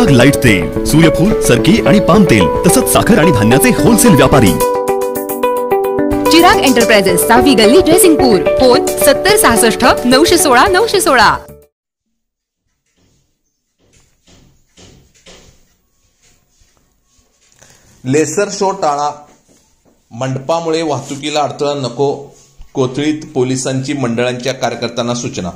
Chirag light तेल, सूर्यफूल, सरकी आणि पाम तेल तसंच साखर आणि धान्याचे होलसेल व्यापारी। चिराग एंटरप्राइजेस, 6वी गल्ली, जयसिंगपूर। फोन 7066 916 916। लेसर शो टाळा, मंडपामुळे वाहतुकीला अडथळा नको, कोथळीत पोलिसांची मंडळांच्या कार्यकर्त्यांना सूचना।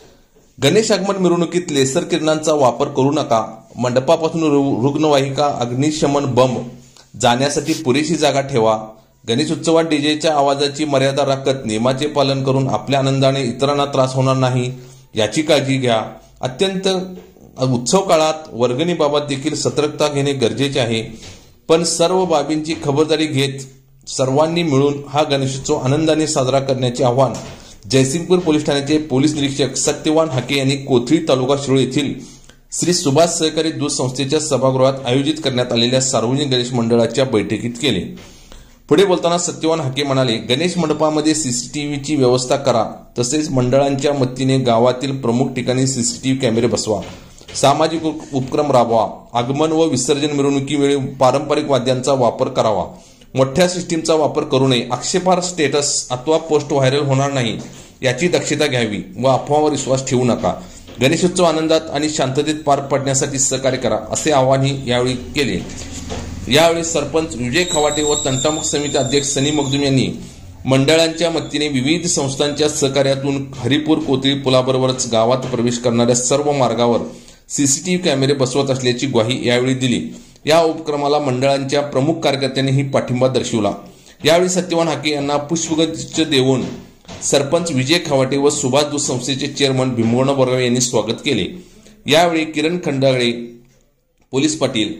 गणेश आगमन मिरवणुकीत लेसर किरणांचा वापर करू नका, मंडपापासून रुग्णवाहिका, अग्निशमन बंब जाण्यासाठी पुरेशी जागा ठेवा। गणेश उत्सवात डीजेच्या आवाजाची मर्यादा राखत नियमाचे पालन करून आपल्या आनंदाने इतरांना त्रास होणार नाही याची काळजी घ्या। अत्यंत उत्सव काळात वर्गणीबाबत देखील सतर्कता घेणे गरजेचे आहे, पण सर्व बाबींची खबरदारी घेत सर्वांनी मिळून हा गणेशोत्सव आनंदाने साजरा करण्याचे आवाहन जयसिंगपूर पोलीस ठाण्याचे पोलीस निरीक्षक सत्यवान हाके यांनी कोथळी तालुका शिरोळ येथील श्री सुभाष सहकारी दूध संस्थेच्या सभागृहात आयोजित करण्यात आलेल्या सार्वजनिक गणेश मंडळाच्या बैठकीत केले। पुढे बोलताना सत्यवान हाके म्हणाले, गणेश मंडपामध्ये सीसीटीव्हीची व्यवस्था करा, तसेच मंडळांच्या मदतीने गावातील प्रमुख ठिकाणी सीसीटीव्ही कॅमेरे बसवा, सामाजिक उपक्रम राबवा, आगमन व विसर्जन मिरवणुकीवेळी पारंपरिक वाद्यांचा वापर करावा, मोठ्या सिस्टीमचा वापर करू नये, आक्षेपार्ह स्टेटस अथवा पोस्ट व्हायरल होणार नाही याची दक्षता घ्यावी व अफवावर विश्वास ठेवू नका। गणेशोत्सव आनंदात आणि शांततेत पार पडण्यासाठी सहकार्य करा असे आवाहनही यावेळी केले। यावेळी सरपंच विजय खवाटे व तंटामुक्त समिती अध्यक्ष सनी मखदूम यांनी मंडळांच्या मदतीने विविध संस्थांच्या सहकार्यातून हरिपूर कोथळी पुलाबरोबरच गावात प्रवेश करणाऱ्या सर्व मार्गावर सीसीटीव्ही कॅमेरे बसवत असल्याची ग्वाही यावेळी दिली। या उपक्रमाला मंडळांच्या प्रमुख कार्यकर्त्यांनीही पाठिंबा दर्शवला। यावेळी सत्यवान हाके यांना पुष्पगुच्छ देऊन सरपंच विजय खवाटे व सुभाष दूध संस्थेचे चेअरमन भीमगोंडा बोरगावे यांनी स्वागत केले। यावेळी किरण खंडागळे, पोलीस पाटील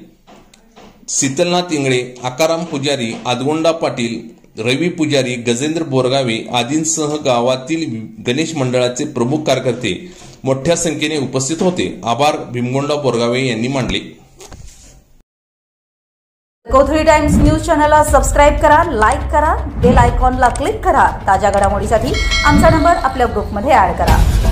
शीतलनाथ इंगळे, आकाराम पुजारी, आदगोंडा पाटील, रवी पुजारी, गजेंद्र बोरगावे आदींसह गावातील गणेश मंडळाचे प्रमुख कार्यकर्ते मोठ्या संख्येने उपस्थित होते। आभार भीमगोंडा बोरगावे यांनी मानले। कोथळी टाइम्स न्यूज चॅनलला सबस्क्राइब करा, लाईक करा, बेल आयकॉनला क्लिक करा। ताज्या घडामोडीसाठी आमचा नंबर आपल्या ग्रुपमध्ये ऍड करा।